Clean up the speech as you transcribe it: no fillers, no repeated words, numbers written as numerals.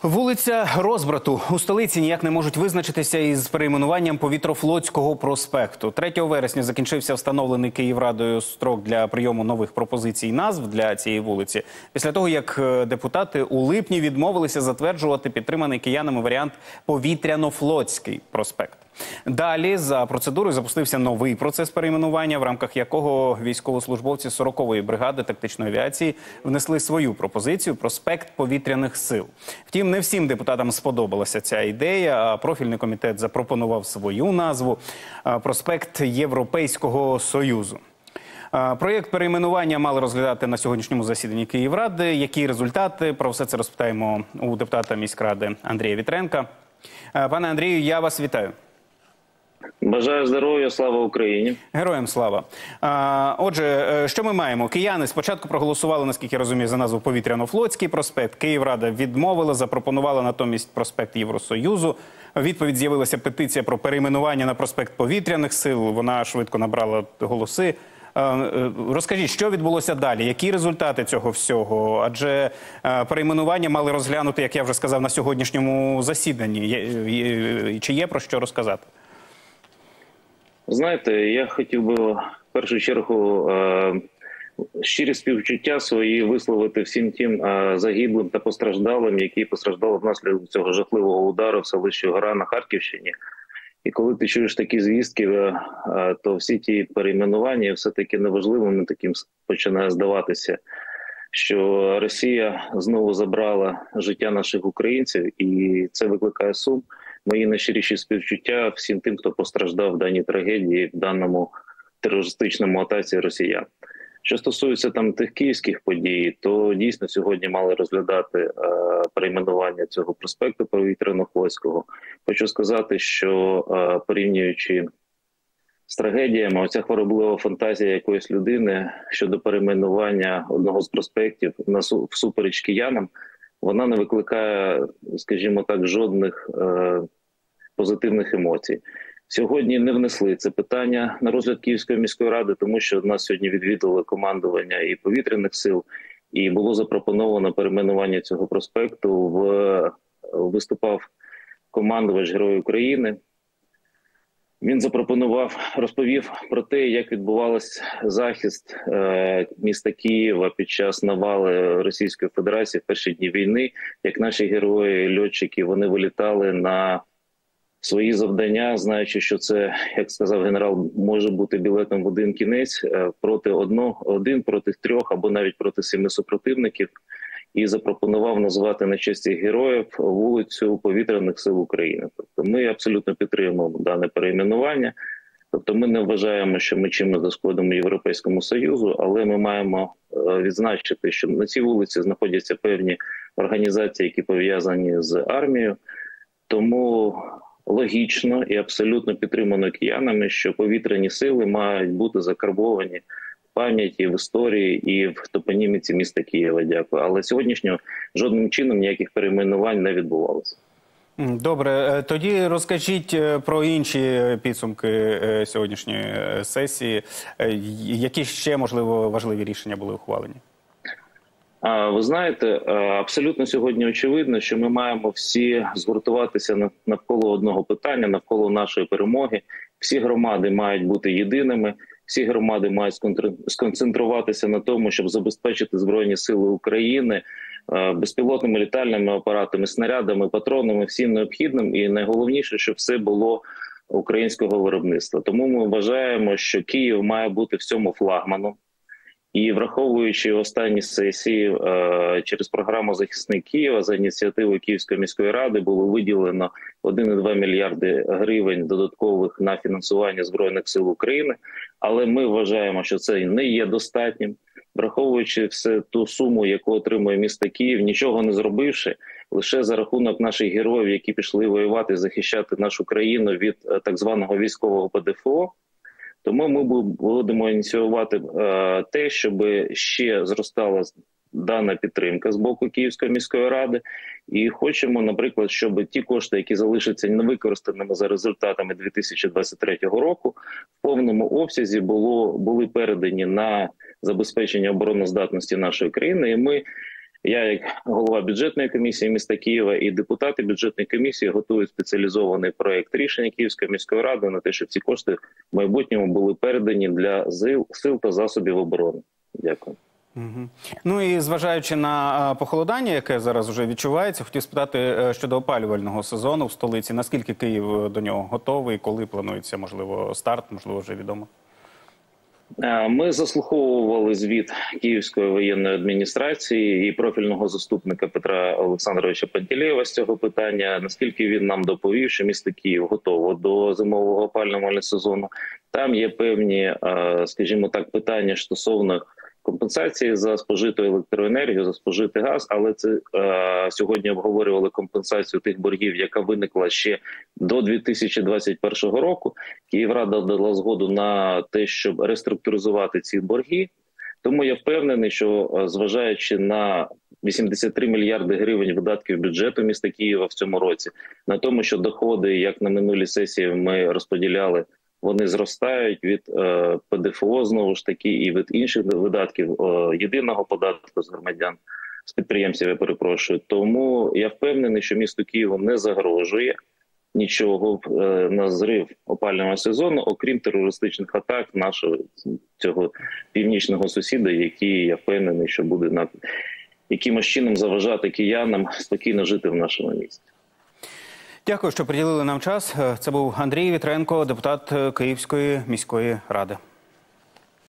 Вулиця Розбрату. У столиці ніяк не можуть визначитися із перейменуванням Повітрофлотського проспекту. 3 вересня закінчився встановлений Київрадою строк для прийому нових пропозицій назв для цієї вулиці. Після того, як депутати у липні відмовилися затверджувати підтриманий киянами варіант Повітряно-Флотський проспект. Далі за процедурою запустився новий процес перейменування, в рамках якого військовослужбовці 40-ї бригади тактичної авіації внесли свою пропозицію – проспект повітряних сил. Втім, не всім депутатам сподобалася ця ідея, а профільний комітет запропонував свою назву – проспект Європейського Союзу. Проєкт перейменування мали розглядати на сьогоднішньому засіданні Київради. Які результати? Про все це розпитаємо у депутата міськради Андрія Вітренка. Пане Андрію, я вас вітаю. Бажаю здоров'я, слава Україні. Героям слава. Отже, що ми маємо? Кияни спочатку проголосували, наскільки я розумію, за назву Повітряно-Флотський проспект. Київрада відмовила, запропонувала натомість проспект Євросоюзу. Відповідь з'явилася петиція про перейменування на проспект Повітряних сил. Вона швидко набрала голоси. Розкажіть, що відбулося далі? Які результати цього всього? Адже перейменування мали розглянути, як я вже сказав, на сьогоднішньому засіданні. Чи є про що розказати? Знаєте, я хотів би в першу чергу щирі співчуття свої висловити всім тим загиблим та постраждалим, які постраждали внаслідок цього жахливого удару в селищі Гора на Харківщині. І коли ти чуєш такі звістки, то всі ті перейменування все-таки неважливими таким починає здаватися, що Росія знову забрала життя наших українців, і це викликає сум. Мої найщиріші співчуття всім тим, хто постраждав в даній трагедії, в даному терористичному атаці росіян. Що стосується там тих київських подій, то дійсно сьогодні мали розглядати перейменування цього проспекту Повітряно-Флотського. Хочу сказати, що порівнюючи з трагедіями, оця хвороблива фантазія якоїсь людини щодо перейменування одного з проспектів всупереч киянам, вона не викликає, скажімо так, жодних позитивних емоцій. Сьогодні не внесли це питання на розгляд Київської міської ради, тому що нас сьогодні відвідували командування і повітряних сил, і було запропоновано перейменування цього проспекту. Виступав командувач Герой України. Він розповів про те, як відбувався захист міста Києва під час навали Російської Федерації в перші дні війни, як наші герої, льотчики, вони вилітали на свої завдання, знаючи, що це, як сказав генерал, може бути білетом в один кінець проти проти 3 або навіть проти 7 супротивників, і запропонував назвати на честь цих героїв вулицю Повітряних сил України. Тобто ми абсолютно підтримуємо дане перейменування. Тобто ми не вважаємо, що ми чимось зашкодимо Європейському Союзу, але ми маємо відзначити, що на цій вулиці знаходяться певні організації, які пов'язані з армією. Тому логічно і абсолютно підтримано киянами, що повітряні сили мають бути закарбовані в пам'яті, в історії і в топоніміці міста Києва. Дякую. Але сьогоднішнього жодним чином ніяких перейменувань не відбувалося. Добре. Тоді розкажіть про інші підсумки сьогоднішньої сесії. Які ще, можливо, важливі рішення були ухвалені? Ви знаєте, абсолютно сьогодні очевидно, що ми маємо всі згуртуватися навколо одного питання, навколо нашої перемоги. Всі громади мають бути єдиними, всі громади мають сконцентруватися на тому, щоб забезпечити Збройні Сили України безпілотними літальними апаратами, снарядами, патронами, всім необхідним. І найголовніше, щоб все було українського виробництва. Тому ми вважаємо, що Київ має бути в цьому флагманом. І враховуючи останні сесії через програму «Захисник Києва» за ініціативою Київської міської ради було виділено 1,2 мільярди гривень додаткових на фінансування Збройних сил України. Але ми вважаємо, що це не є достатнім. Враховуючи всю ту суму, яку отримує місто Київ, нічого не зробивши, лише за рахунок наших героїв, які пішли воювати, захищати нашу країну від так званого військового ПДФО, тому ми будемо ініціювати те, щоб ще зростала дана підтримка з боку Київської міської ради. І хочемо, наприклад, щоб ті кошти, які залишаться невикористаними за результатами 2023 року, в повному обсязі були передані на забезпечення обороноздатності нашої країни. І ми Я, як голова бюджетної комісії міста Києва, і депутати бюджетної комісії готують спеціалізований проект рішення Київської міської ради на те, щоб ці кошти в майбутньому були передані для сил та засобів оборони. Дякую. Угу. Ну і зважаючи на похолодання, яке зараз вже відчувається, хотів спитати щодо опалювального сезону в столиці. Наскільки Київ до нього готовий? Коли планується, можливо, старт, можливо, вже відомо? Ми заслуховували звіт Київської воєнної адміністрації і профільного заступника Петра Олександровича Пантелєєва з цього питання. Наскільки він нам доповів, що місто Київ готово до зимового опалювального сезону. Там є певні, скажімо так, питання стосовно компенсації за спожиту електроенергію, за спожитий газ, але це сьогодні обговорювали компенсацію тих боргів, яка виникла ще до 2021 року. Київрада дала згоду на те, щоб реструктуризувати ці борги. Тому я впевнений, що зважаючи на 83 мільярди гривень видатків бюджету міста Києва в цьому році, на тому, що доходи, як на минулій сесії ми розподіляли, вони зростають від ПДФО, знову ж таки, і від інших видатків єдиного податку з громадян, з підприємців, я перепрошую. Тому я впевнений, що місту Києву не загрожує нічого на зрив опалювального сезону, окрім терористичних атак нашого цього північного сусіда, який, я впевнений, що буде якимось чином заважати киянам спокійно жити в нашому місті. Дякую, що приділили нам час. Це був Андрій Вітренко, депутат Київської міської ради.